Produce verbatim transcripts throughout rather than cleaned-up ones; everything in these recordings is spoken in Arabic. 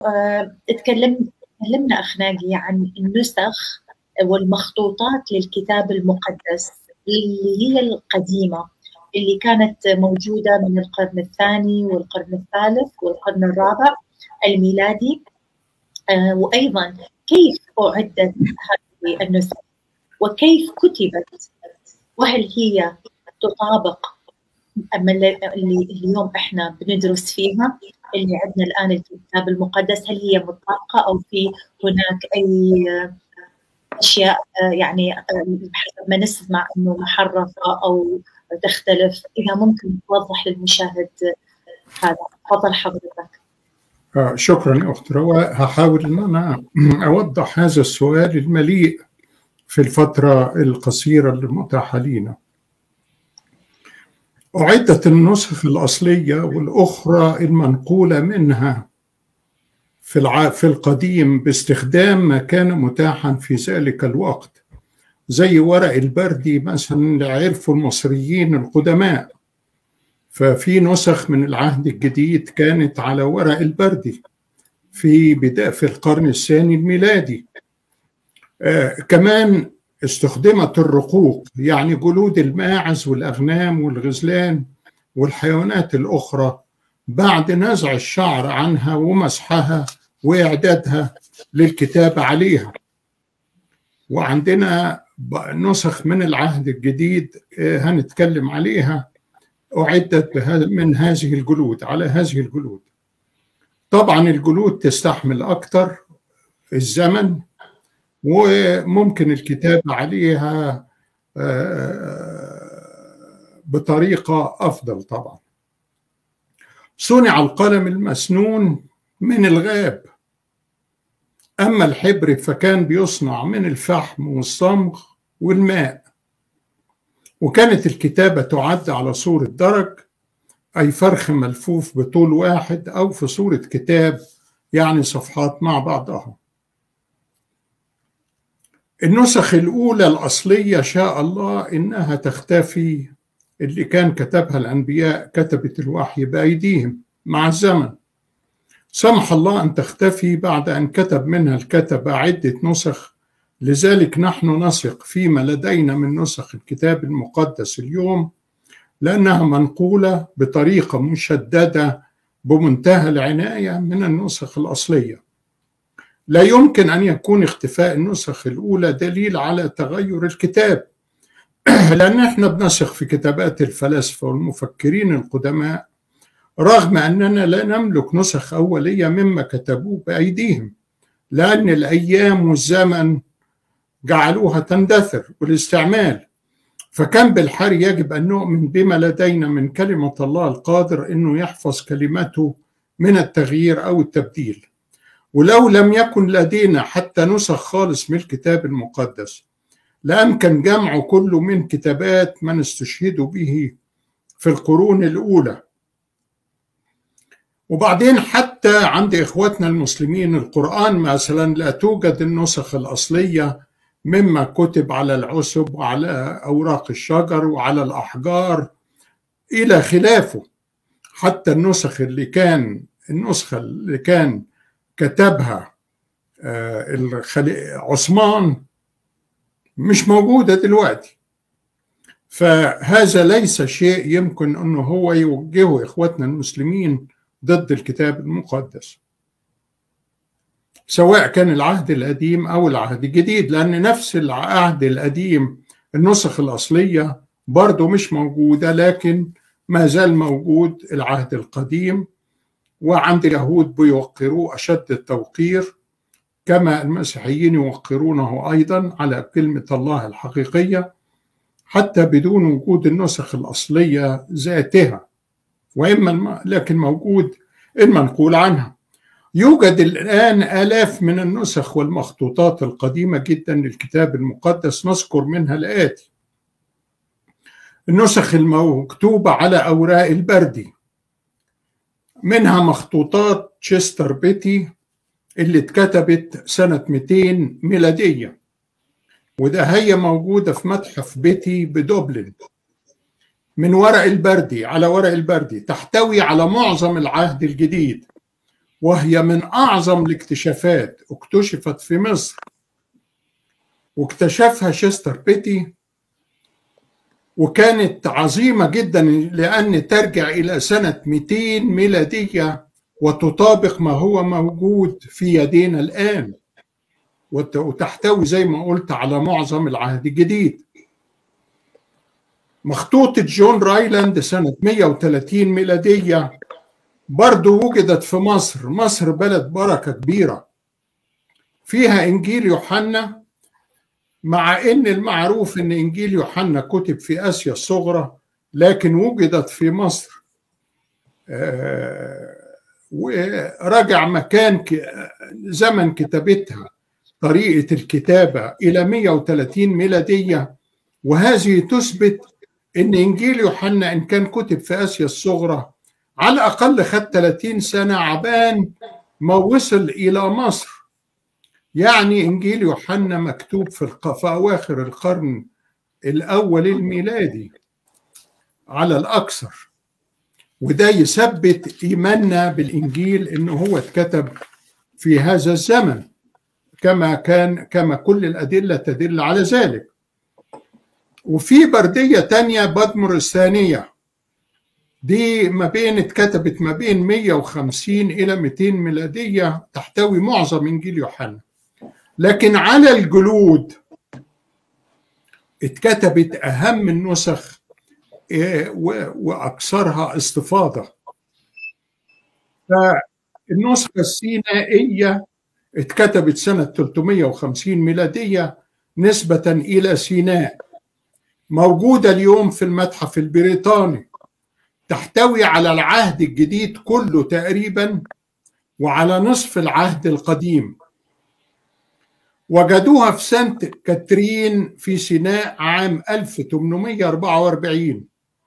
آه، اتكلمنا تكلمنا أخ ناجي عن النسخ والمخطوطات للكتاب المقدس اللي هي القديمة، اللي كانت موجودة من القرن الثاني والقرن الثالث والقرن الرابع الميلادي. آه، وأيضا كيف أعدت هذه النسخ وكيف كتبت، وهل هي تطابق اللي اليوم احنا بندرس فيها، اللي عندنا الآن الكتاب المقدس، هل هي مطابقة أو في هناك أي أشياء يعني بحسب ما نسمع إنه محرفة أو تختلف؟ إذا ممكن توضح للمشاهد هذا. تفضل حضرتك. آه شكرا أخت رواء. هحاول أن أنا أوضح هذا السؤال المليء في الفترة القصيرة المتاحة لنا. أعدت النسخ الأصلية والأخرى المنقولة منها في الع... في القديم باستخدام ما كان متاحا في ذلك الوقت، زي ورق البردي مثلا اللي عرفوا المصريين القدماء، ففي نسخ من العهد الجديد كانت على ورق البردي في بداية في القرن الثاني الميلادي. آه كمان استخدمت الرقوق، يعني جلود الماعز والأغنام والغزلان والحيوانات الأخرى، بعد نزع الشعر عنها ومسحها وإعدادها للكتابة عليها. وعندنا نسخ من العهد الجديد هنتكلم عليها أعدت من هذه الجلود، على هذه الجلود. طبعا الجلود تستحمل أكثر الزمن، وممكن الكتابة عليها بطريقة أفضل. طبعا صنع القلم المسنون من الغاب، أما الحبر فكان بيصنع من الفحم والصمغ والماء. وكانت الكتابة تعد على صورة درج، أي فرخ ملفوف بطول واحد، أو في صورة كتاب، يعني صفحات مع بعضها. النسخ الأولى الأصلية شاء الله إنها تختفي، اللي كان كتبها الأنبياء كتبة الوحي بأيديهم مع الزمن. سمح الله أن تختفي بعد أن كتب منها الكتبة عدة نسخ، لذلك نحن نثق فيما لدينا من نسخ الكتاب المقدس اليوم، لأنها منقولة بطريقة مشددة بمنتهى العناية من النسخ الأصلية. لا يمكن أن يكون اختفاء النسخ الأولى دليل على تغير الكتاب، لأن احنا بنثق في كتابات الفلاسفة والمفكرين القدماء، رغم أننا لا نملك نسخ أولية مما كتبوه بأيديهم، لأن الأيام والزمن جعلوها تندثر والاستعمال. فكان بالحري يجب أن نؤمن بما لدينا من كلمة الله القادر أنه يحفظ كلمته من التغيير أو التبديل. ولو لم يكن لدينا حتى نسخ خالص من الكتاب المقدس، لأمكن جمعه كله من كتابات من استشهدوا به في القرون الأولى. وبعدين حتى عند إخواتنا المسلمين القرآن مثلا لا توجد النسخ الأصلية مما كتب على العسب وعلى أوراق الشجر وعلى الأحجار إلى خلافه. حتى النسخ اللي كان النسخة اللي كان كتبها عثمان مش موجودة دلوقتي. فهذا ليس شيء يمكن أنه هو يوجهه إخواتنا المسلمين ضد الكتاب المقدس، سواء كان العهد القديم أو العهد الجديد، لأن نفس العهد القديم النسخ الأصلية برضو مش موجودة، لكن ما زال موجود العهد القديم. وعند اليهود بيوقروه أشد التوقير، كما المسيحيين يوقرونه أيضا على كلمة الله الحقيقية، حتى بدون وجود النسخ الأصلية ذاتها، وإما لكن موجود المنقول عنها. يوجد الآن آلاف من النسخ والمخطوطات القديمة جدا للكتاب المقدس، نذكر منها الآتي: النسخ المكتوبة على أوراق البردي، منها مخطوطات تشستر بيتي اللي اتكتبت سنة مئتين ميلادية، وده هي موجودة في متحف بيتي بدوبلن، من ورق البردي، على ورق البردي، تحتوي على معظم العهد الجديد وهي من أعظم الاكتشافات اكتشفت في مصر، واكتشفها شستر بيتي، وكانت عظيمة جدا لأن ترجع إلى سنة مئتين ميلادية وتطابق ما هو موجود في يدينا الآن، وتحتوي زي ما قلت على معظم العهد الجديد. مخطوطة جون رايلاند سنة مئة وثلاثين ميلادية برضو وجدت في مصر. مصر بلد بركة كبيرة، فيها إنجيل يوحنا، مع إن المعروف إن إنجيل يوحنا كتب في آسيا الصغرى، لكن وجدت في مصر. ورجع مكان زمن كتابتها طريقة الكتابة إلى مئة وثلاثين ميلادية، وهذه تثبت إن إنجيل يوحنا إن كان كتب في آسيا الصغرى على الأقل خد ثلاثين سنة عبان ما وصل إلى مصر. يعني إنجيل يوحنا مكتوب في, في أواخر القرن الأول الميلادي على الأكثر، وده يثبت إيماننا بالإنجيل إنه هو اتكتب في هذا الزمن كما كان، كما كل الأدلة تدل على ذلك. وفي بردية تانية بدمر الثانية، دي ما بين اتكتبت ما بين مئة وخمسين إلى مئتين ميلادية، تحتوي معظم إنجيل يوحنا، لكن على الجلود اتكتبت أهم النسخ وأكثرها استفاضة. فالنسخة السينائية اتكتبت سنة ثلاثمئة وخمسين ميلادية نسبة إلى سيناء، موجودة اليوم في المتحف البريطاني، تحتوي على العهد الجديد كله تقريبا وعلى نصف العهد القديم. وجدوها في سانت كاترين في سيناء عام ألف وثمانمئة وأربعة وأربعين،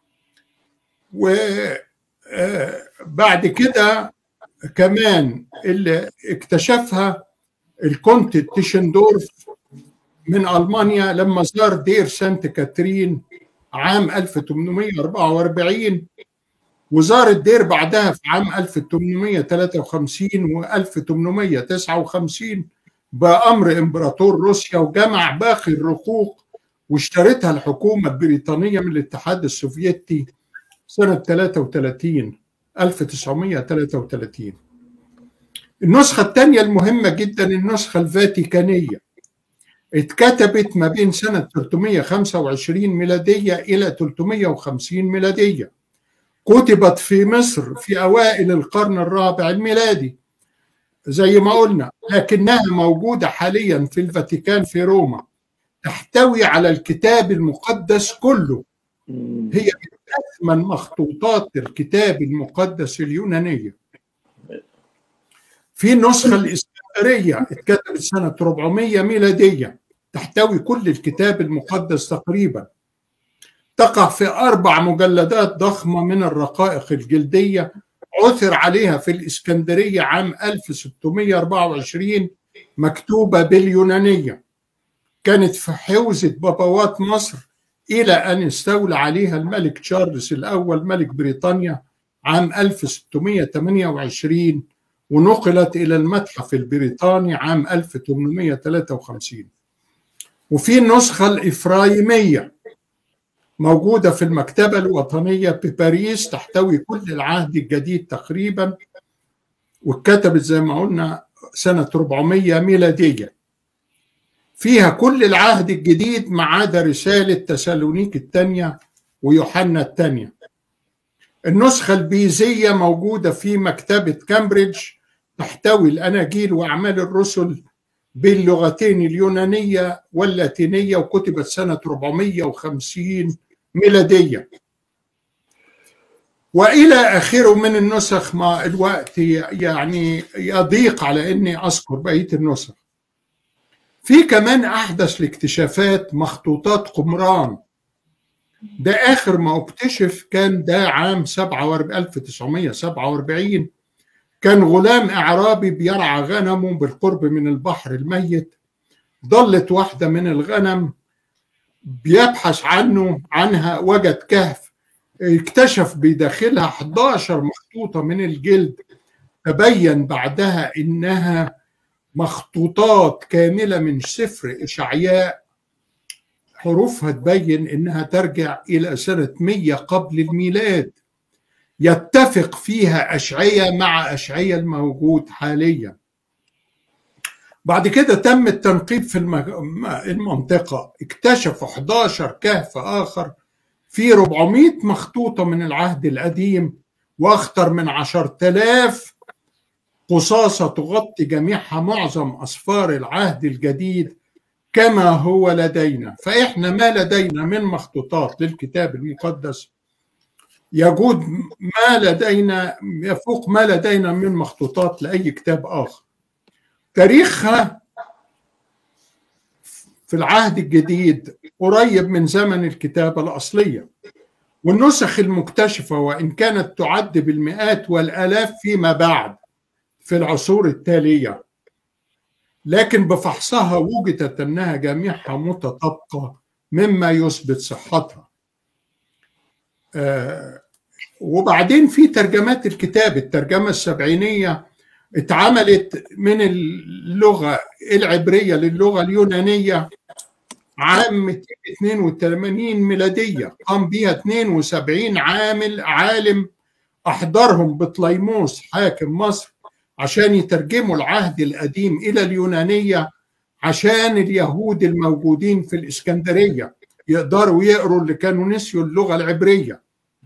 وبعد كده كمان اللي اكتشفها الكونت تيشندورف من ألمانيا لما زار دير سانت كاترين عام ألف وثمانمئة وأربعة وأربعين، وزار الدير بعدها في عام ألف وثمانمئة وثلاثة وخمسين و ألف وثمانمئة وتسعة وخمسين بأمر إمبراطور روسيا، وجمع باقي الرقوق واشترتها الحكومة البريطانية من الاتحاد السوفيتي سنة ثلاثة وثلاثين ألف وتسعمئة وثلاثة وثلاثين. النسخة الثانية المهمة جدا النسخة الفاتيكانية، اتكتبت ما بين سنة ثلاثمئة وخمسة وعشرين ميلادية إلى ثلاثمئة وخمسين ميلادية، كتبت في مصر في أوائل القرن الرابع الميلادي زي ما قلنا، لكنها موجودة حاليا في الفاتيكان في روما، تحتوي على الكتاب المقدس كله، هي من أثمن مخطوطات الكتاب المقدس اليونانية. في النسخة الإسكندرية اتكتبت سنة أربعمئة ميلادية، تحتوي كل الكتاب المقدس تقريبا، تقع في أربع مجلدات ضخمة من الرقائق الجلدية، عثر عليها في الإسكندرية عام ألف وستمئة وأربعة وعشرين، مكتوبة باليونانية، كانت في حوزة بابوات مصر إلى أن استولى عليها الملك تشارلز الأول ملك بريطانيا عام ألف وستمئة وثمانية وعشرين، ونقلت إلى المتحف البريطاني عام ألف وثمانمئة وثلاثة وخمسين. وفي النسخة الإفرايمية موجودة في المكتبة الوطنية بباريس، تحتوي كل العهد الجديد تقريبا، واتكتبت زي ما قلنا سنة أربعمئة ميلادية، فيها كل العهد الجديد ما عدا رسالة تسالونيك الثانية ويوحنا الثانية. النسخة البيزية موجودة في مكتبة كامبريدج، تحتوي الأناجيل وأعمال الرسل باللغتين اليونانية واللاتينية، وكتبت سنة أربعمئة وخمسين ميلادية، وإلى آخره من النسخ. ما الوقت يعني يضيق على أني أذكر بقية النسخ. في كمان أحدث الاكتشافات مخطوطات قمران، ده آخر ما اكتشف كان ده عام ألف وتسعمئة وسبعة وأربعين. كان غلام إعرابي بيرعى غنمه بالقرب من البحر الميت، ضلت واحدة من الغنم بيبحث عنه عنها، وجد كهف، اكتشف بداخلها أحد عشر مخطوطة من الجلد تبين بعدها إنها مخطوطات كاملة من سفر إشعياء، حروفها تبين إنها ترجع إلى سنة مئة قبل الميلاد، يتفق فيها أشعياء مع أشعياء الموجود حاليا. بعد كده تم التنقيب في المنطقة، اكتشفوا إحدى عشر كهف آخر في أربعمئة مخطوطة من العهد القديم، وأكثر من عشرة آلاف قصاصة تغطي جميعها معظم أسفار العهد الجديد كما هو لدينا. فإحنا ما لدينا من مخطوطات للكتاب المقدس يجود ما لدينا يفوق ما لدينا من مخطوطات لأي كتاب آخر. تاريخها في العهد الجديد قريب من زمن الكتابة الأصلية، والنسخ المكتشفة وإن كانت تعد بالمئات والآلاف فيما بعد في العصور التالية، لكن بفحصها وجدت أنها جميعها متطابقة مما يثبت صحتها. آه وبعدين في ترجمات الكتاب، الترجمة السبعينية اتعملت من اللغة العبرية للغة اليونانية عام مئتين واثنين وثمانين ميلادية، قام بها اثنين وسبعين عامل عالم أحضرهم بطليموس حاكم مصر عشان يترجموا العهد القديم إلى اليونانية، عشان اليهود الموجودين في الإسكندرية يقدروا يقروا اللي كانوا نسيوا اللغة العبرية.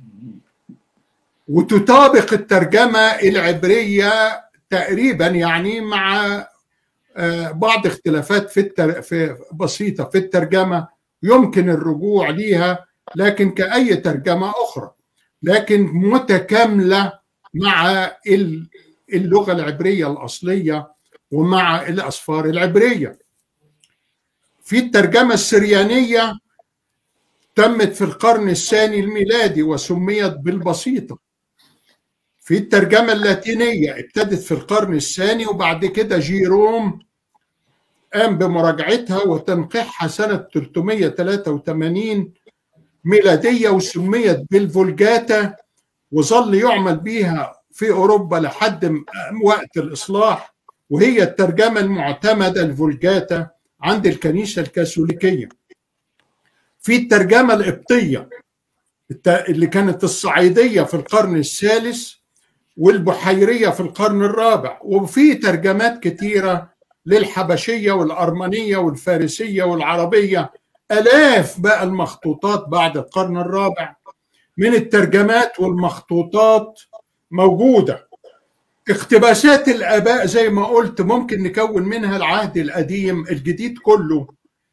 وتطابق الترجمة العبرية تقريبا، يعني مع بعض اختلافات في, التر... في بسيطة في الترجمة يمكن الرجوع ليها، لكن كأي ترجمة أخرى، لكن متكاملة مع اللغة العبرية الأصلية ومع الأسفار العبرية. في الترجمة السريانية تمت في القرن الثاني الميلادي وسميت بالبسيطة. في الترجمة اللاتينية ابتدت في القرن الثاني، وبعد كده جيروم قام بمراجعتها وتنقيحها سنة ثلاثمئة وثلاثة وثمانين ميلادية وسميت بالفولجاتا، وظل يعمل بها في أوروبا لحد وقت الإصلاح، وهي الترجمة المعتمدة الفولجاتا عند الكنيسة الكاثوليكية. في الترجمة القبطية اللي كانت الصعيدية في القرن الثالث والبحيرية في القرن الرابع، وفي ترجمات كتيرة للحبشية والأرمنية والفارسية والعربية، آلاف بقى المخطوطات بعد القرن الرابع من الترجمات والمخطوطات موجودة. اقتباسات الآباء زي ما قلت ممكن نكون منها العهد القديم الجديد كله،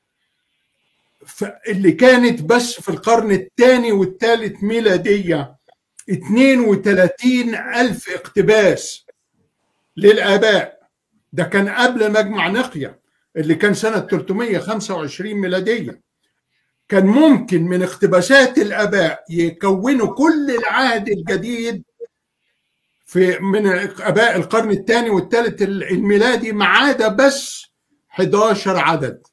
اللي كانت بس في القرن الثاني والثالث ميلادية اثنين وثلاثين ألف اقتباس للآباء. ده كان قبل مجمع نقيا اللي كان سنة ثلاثمئة وخمسة وعشرين ميلادية. كان ممكن من اقتباسات الآباء يكونوا كل العهد الجديد في من آباء القرن الثاني والثالث الميلادي، ما عدا بس أحد عشر عدد.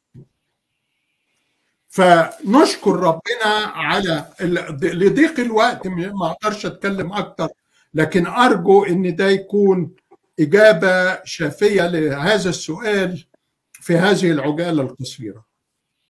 فنشكر ربنا على لضيق الوقت ما اقدرش اتكلم اكتر، لكن ارجو ان ده يكون اجابه شافيه لهذا السؤال في هذه العجاله القصيره.